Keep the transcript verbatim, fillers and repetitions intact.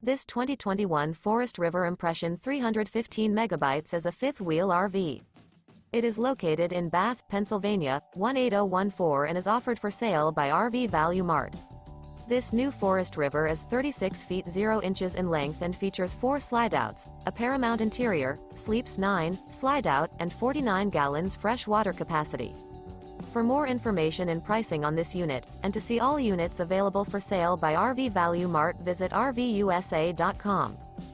This twenty twenty-one Forest River Impression three hundred fifteen megabytes is a fifth-wheel R V. It is located in Bath, Pennsylvania, one eight zero one four and is offered for sale by R V Value Mart. This new Forest River is thirty-six feet zero inches in length and features four slideouts, a Paramount interior, sleeps nine, slideout, and forty-nine gallons fresh water capacity. For more information and pricing on this unit, and to see all units available for sale by R V Value Mart, visit R V U S A dot com.